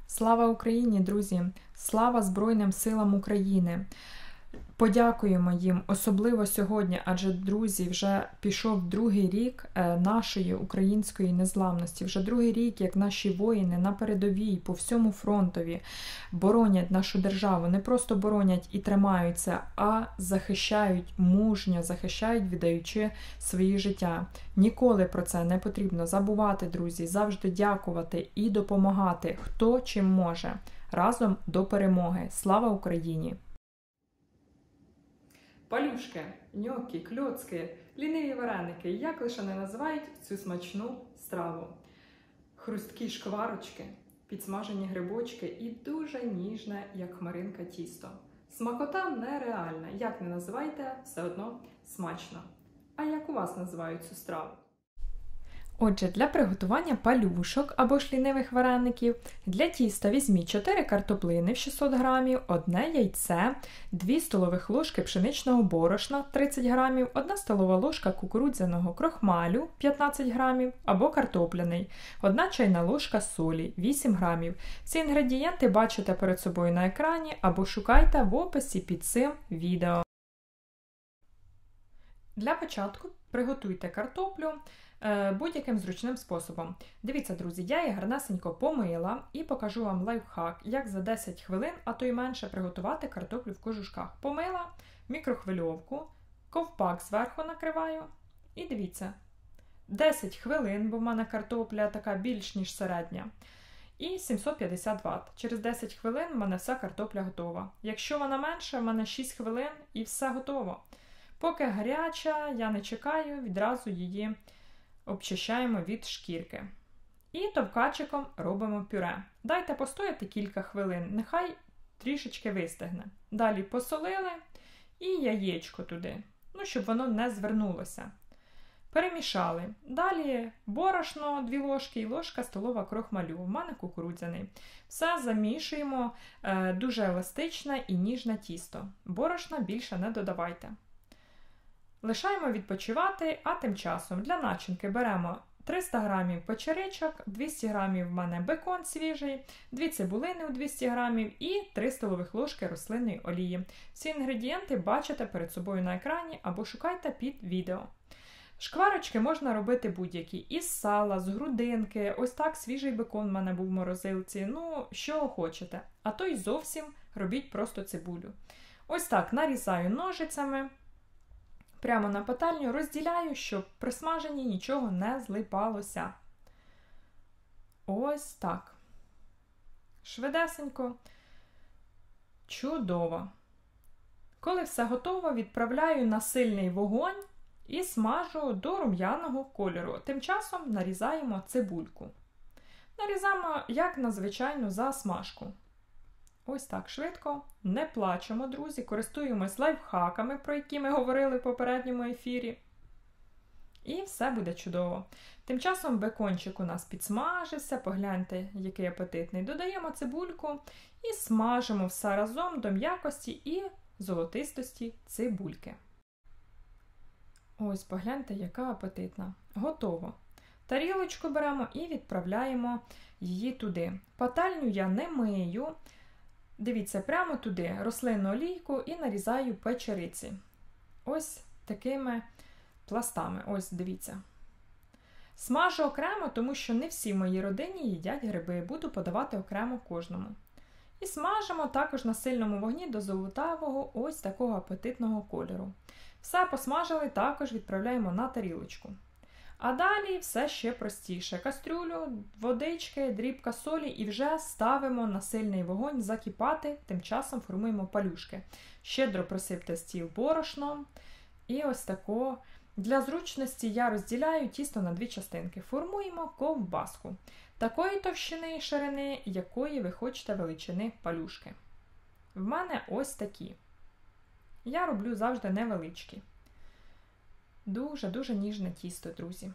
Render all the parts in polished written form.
Слава Україні, друзі! Слава Збройним силам України! Подякуємо їм, особливо сьогодні, адже, друзі, вже пішов другий рік нашої української незламності. Вже другий рік, як наші воїни на передовій, по всьому фронтові боронять нашу державу. Не просто боронять і тримаються, а захищають мужньо, захищають, віддаючи свої життя. Ніколи про це не потрібно забувати, друзі. Завжди дякувати і допомагати, хто чим може. Разом до перемоги. Слава Україні! Палюшки, ньокі, кльоцки, ліниві вареники, як лише не називають цю смачну страву. Хрусткі шкварочки, підсмажені грибочки і дуже ніжне, як хмаринка, тісто. Смакота нереальна, як не називайте, все одно смачно. А як у вас називають цю страву? Отже, для приготування палюшок або ж лінивих вареників для тіста візьміть 4 картоплини в 600 г, 1 яйце, 2 столових ложки пшеничного борошна 30 г, 1 столова ложка кукурудзяного крохмалю 15 г або картопляний, 1 чайна ложка солі 8 г. Ці інгредієнти бачите перед собою на екрані або шукайте в описі під цим відео. Для початку приготуйте картоплю будь-яким зручним способом. Дивіться, друзі, я її гарнесенько помила і покажу вам лайфхак, як за 10 хвилин, а то й менше, приготувати картоплю в кожушках. Помила, мікрохвильовку, ковпак зверху накриваю і дивіться, 10 хвилин, бо в мене картопля така більш ніж середня, і 750 Вт. Через 10 хвилин в мене вся картопля готова. Якщо вона менша, в мене 6 хвилин і все готово. Поки гаряча, я не чекаю, відразу її обчищаємо від шкірки. І товкачиком робимо пюре. Дайте постояти кілька хвилин, нехай трішечки вистигне. Далі посолили і яєчко туди, щоб воно не звернулося. Перемішали. Далі борошно 2 ложки і ложка столова крохмалю. У мене кукурудзяний. Все замішуємо, дуже еластичне і ніжне тісто. Борошна більше не додавайте. Лишаємо відпочивати, а тим часом для начинки беремо 300 г печеричок, 200 г в мене бекон свіжий, 2 цибулини у 200 г і 3 столових ложки рослинної олії. Всі інгредієнти бачите перед собою на екрані або шукайте під відео. Шкварочки можна робити будь-які. Із сала, з грудинки, ось так свіжий бекон в мене був в морозилці, що хочете. А то й зовсім робіть просто цибулю. Ось так нарізаю ножицями. Прямо на пательню розділяю, щоб при смаженні нічого не злипалося. Ось так. Швидесенько. Чудово. Коли все готово, відправляю на сильний вогонь і смажу до рум'яного кольору. Тим часом нарізаємо цибульку. Нарізаємо, як на звичайну засмажку. Ось так швидко. Не плачемо, друзі, користуємось лайфхаками, про які ми говорили в попередньому ефірі. І все буде чудово. Тим часом бекончик у нас підсмажився, погляньте, який апетитний. Додаємо цибульку і смажимо все разом до м'якості і золотистості цибульки. Ось, погляньте, яка апетитна. Готово. Тарілочку беремо і відправляємо її туди. Пательню я не мию. Дивіться, прямо туди рослинну олійку і нарізаю печериці. Ось такими пластами. Ось, дивіться. Смажу окремо, тому що не всі в моїй родині їдять гриби. Буду подавати окремо кожному. І смажимо також на сильному вогні до золотавого ось такого апетитного кольору. Все посмажили, також відправляємо на тарілочку. А далі все ще простіше. Кастрюлю, водички, дрібка солі і вже ставимо на сильний вогонь закипати, тим часом формуємо палюшки. Щедро просипте стіл борошном і ось тако. Для зручності я розділяю тісто на 2 частинки. Формуємо ковбаску. Такої товщини і ширини, якої ви хочете величини палюшки. В мене ось такі. Я роблю завжди невеличкі. Дуже-дуже ніжне тісто, друзі.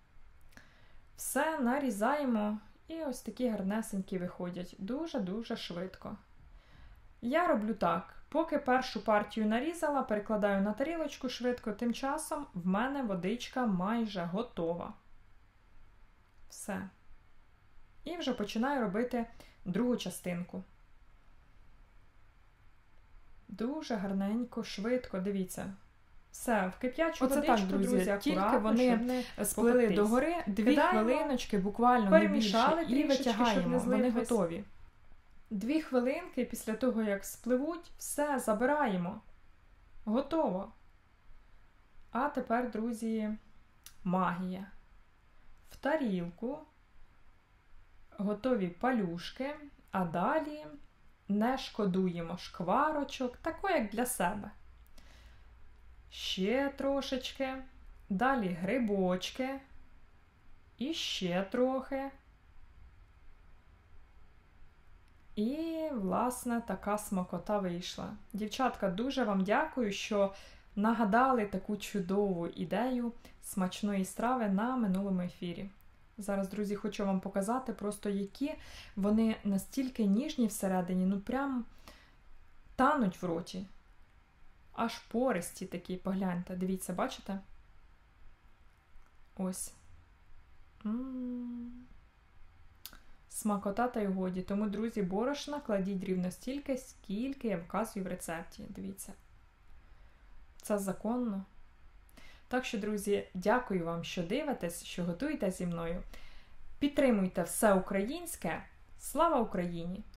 Все нарізаємо і ось такі гарнесенькі виходять. Дуже-дуже швидко. Я роблю так. Поки першу партію нарізала, перекладаю на тарілочку швидко, тим часом в мене водичка майже готова. Все. І вже починаю робити другу частинку. Дуже гарненько, швидко, дивіться. Все, в кип'ячу водичку, так, друзі, тільки вони сплили догори, 2 хвилиночки, буквально перемішали і витягаємо, вони готові. 2 хвилинки після того, як спливуть, все, забираємо. Готово. А тепер, друзі, магія. В тарілку готові палюшки, а далі не шкодуємо шкварочок, тако як для себе. Ще трошечки, далі грибочки, і ще трохи. І, власне, така смакота вийшла. Дівчатка, дуже вам дякую, що нагадали таку чудову ідею смачної страви на минулому ефірі. Зараз, друзі, хочу вам показати просто які вони настільки ніжні всередині, ну прям тануть в роті. Аж пористі такі, погляньте, дивіться, бачите? Ось. Смакота та й годі. Тому, друзі, борошна кладіть рівно стільки, скільки я вказую в рецепті. Дивіться. Це законно. Так що, друзі, дякую вам, що дивитесь, що готуєте зі мною. Підтримуйте все українське. Слава Україні!